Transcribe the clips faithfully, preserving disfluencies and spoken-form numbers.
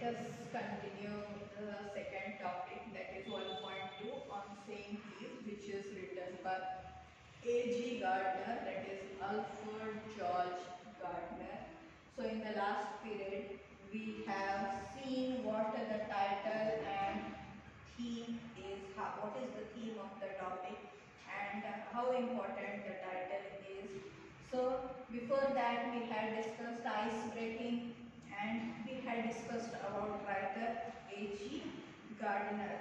let us continue the second topic, that is one point two on saying please, which is written by A G Gardner, that is Alfred George Gardner. So in the last period we have seen what the title and theme is, how, what is the theme of the topic and how important the title is. So before that we had discussed ice breaking and we had discussed about writer A G Gardner.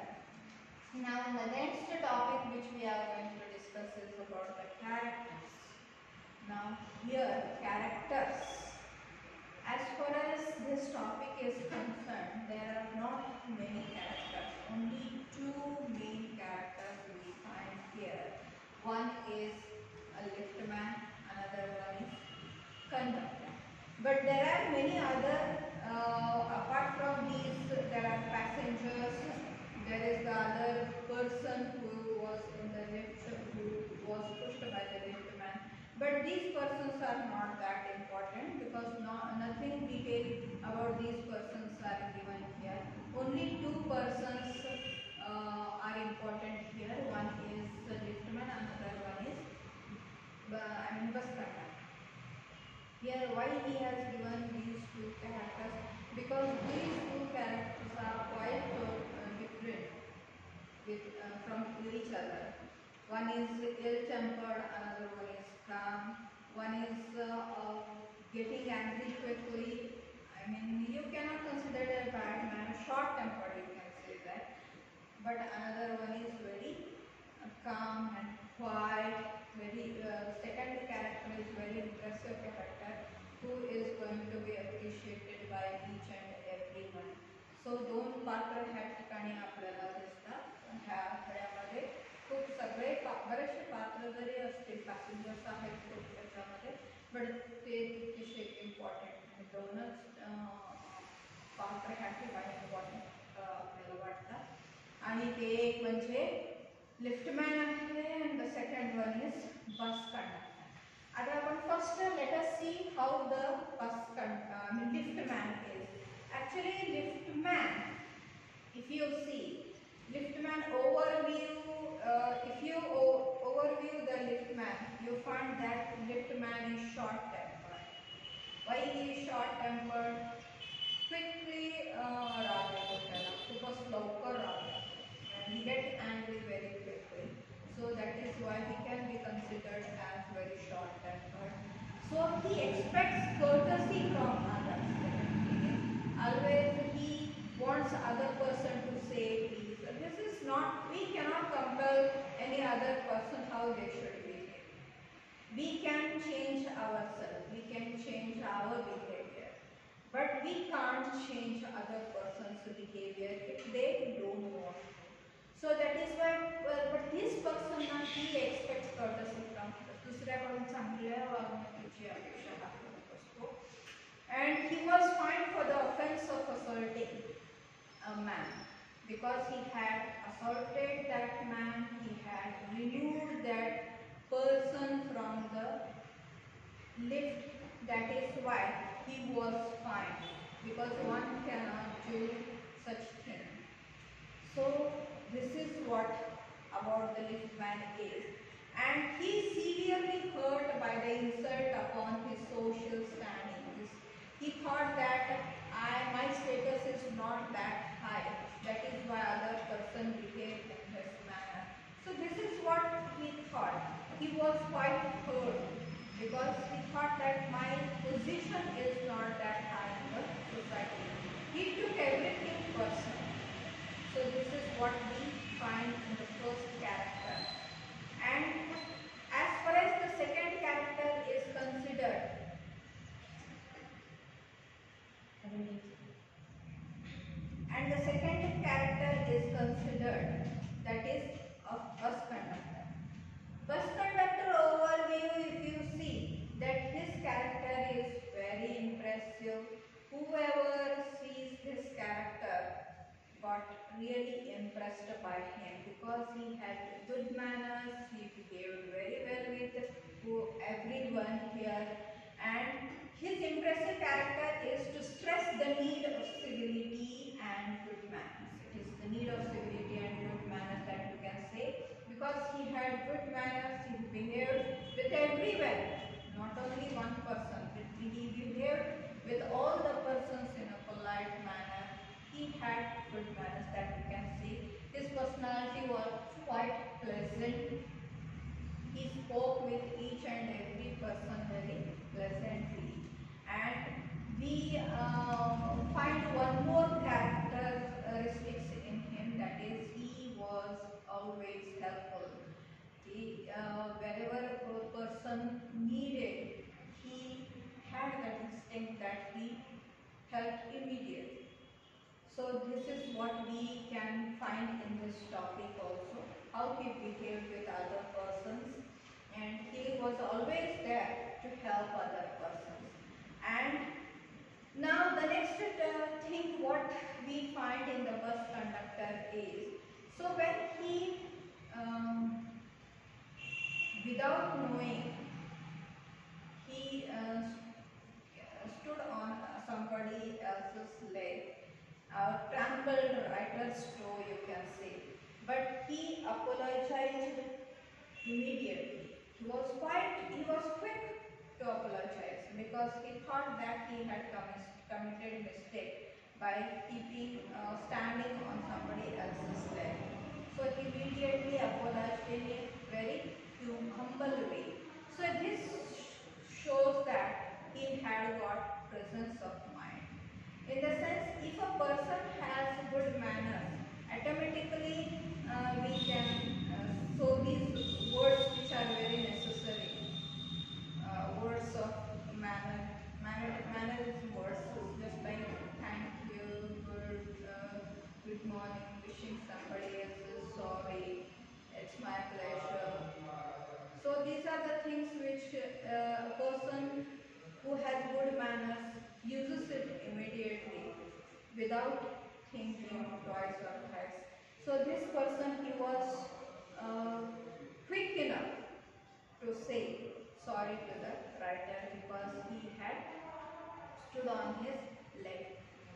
Now the next topic which we are going to discuss is about the characters. Now here characters. As far as this topic is concerned, there are not many characters. Only two main characters we find here. One is a liftman, another one is conductor. But there are many other, uh, apart from these, there are passengers, there is the other person who was in the lift, who was pushed by the liftman. But these persons are not that important because no, nothing detail about these persons are given here. Only two persons uh, are important here. One is the liftman, another one is uh, I mean bus conductor. Here why he has given these two characters, because these two characters are quite uh, different with, uh, from each other. One is ill-tempered, another one is calm, one is uh, uh, getting angry quickly. I mean, you cannot consider it a bad man, short-tempered you can say that. But another one is very uh, calm and quiet. Very uh, second character is very impressive character who is going to be appreciated by each and everyone. So दोन पात्र ह्या ठिकाणी आपल्याला दिसतात. ह्या खेळामध्ये खूप सगळे बरेचसे पात्र जरी असतील, पॅसेंजर्स आहेत खूप त्याच्यामध्ये, बट ते तितकेसे इम्पॉर्टंट दोनच पात्र ह्या ठिकाणी इम्पॉर्टंट आपल्याला वाटतात. आणि ते एक म्हणजे लिफ्टमॅन आहे and the second one is bus conductor. आता आपण first let us see how the bus conductor, I mean liftman is. Actually liftman, if you see liftman overview, uh, if you overview the liftman, you find that liftman is short tempered. Why he is short tempered? Quickly uh, राग येतो त्याला, खूपच लवकर राग येतो. He gets angry very quickly, so that is why he can be considered as very short tempered. So he expects courtesy from others. Always he wants other person to say please. This is not, we cannot compel any other person how they should behave. We can change ourselves, we can change our behavior, but we can't change other person's behavior if they don't want to. So that is why, well, but this person now he expects courtesy from दुसऱ्याकडून चांगल्या वागणुकीची अपेक्षा दाखवत असतो. And he was fined for the offense of assaulting a man, because he had assaulted that man, he had removed that person from the lift. That is why he was fined, because one cannot do such thing. So this is what about the liftman is, and he severely hurt by the insult upon his social standing. He thought that I, my status is not that high, that is why other person behaved in this manner. So this is what he thought. He was quite hurt because he thought that my position is not that high in the society. He took everything personal. So this is what we find in the first character. And as far as the second character is considered, and the second character is considered, that is a bus conductor. Bus conductor overview, if you see that his character is very impressive. Whoever sees his character got really impressed by him because he had good manners, he behaved very well with everyone here, And his impressive character is to stress the need of civility and good manners. It is the need of civility and good manners that you can say, because he had good manners. He behaved with everyone, not only one person, but he behaved with all the persons in a polite manner. He had good manners that you can see. His personality was quite pleasant. He spoke with each and every person very pleasantly. And we uh, find one more characteristics in him, that is he was always helpful. He, uh, wherever a person needed, he had that instinct that he helped immediately. So this is what we can find in this topic also, how he behaved with other persons, and he was always there to help other persons. And now the next uh, thing what we find in the bus conductor is, so when he, um, without knowing, he uh, stood on somebody else's leg, uh, trampled writer's toe, you can say. But he apologized immediately. He was quite, he was quick to apologize, because he thought that he had commis committed mistake by keeping, uh, standing on somebody else's leg. So he immediately apologized in a very humble way. So this shows that he had got presence of mind. In the sense, if a person has good manners, automatically uh, we can, uh, so these words which are very necessary, uh, words of manner, manner, mannerism words, just like thank you, good, uh, good morning, wishing somebody else is sorry, it's my pleasure. So these are the things which uh, a person who has good manners uses it immediately without thinking twice or thrice. So this person, he was uh, quick enough to say sorry to the writer, because he had stood on his leg.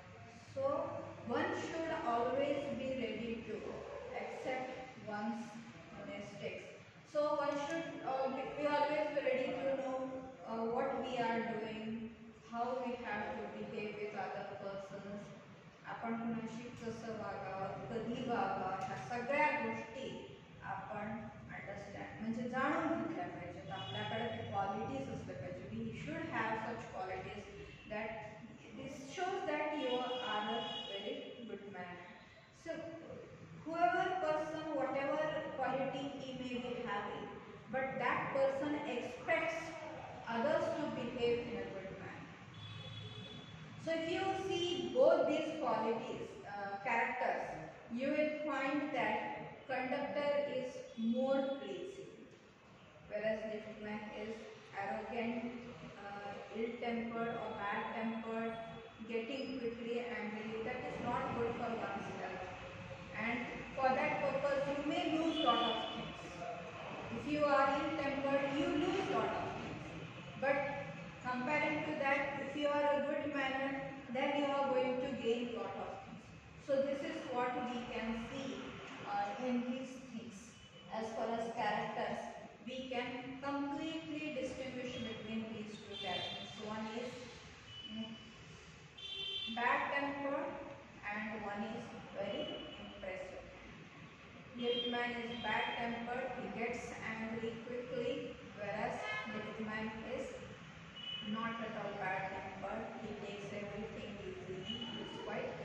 So one should always be ready to accept one's mistakes. So one should uh, be, be always be ready to know uh, what we are doing, how we have to behave with other persons. आपण कुणाशी कसं वागावं, कधी वागावं, ह्या सगळ्या गोष्टी आपण अंडरस्टँड म्हणजे जाणून घेतल्या पाहिजेत. आपल्याकडे ते क्वालिटीज असल्या पाहिजे. We should have such qualities that this shows that you are a very good man. So whoever person, whatever quality he may be having, but that person expects others to behave in a good manner. So if you see both these qualities, uh, characters, you will find that conductor is more pleasing, whereas liftman is arrogant, uh, ill-tempered or bad-tempered, getting quickly angry. That is not good for one's health. And for that purpose, you may lose lot of things. If you are ill-tempered, you lose lot of things. But comparing to that, if you are a good manner, then you are going to gain lot of things. So this is what we can see uh, in these things. As far as characters, we can completely distinguish between these two characters. One is mm, bad tempered and one is very impressive. Liftman is bad tempered, he gets angry quickly, whereas liftman is not at all bad tempered, he takes everything easily, he is quite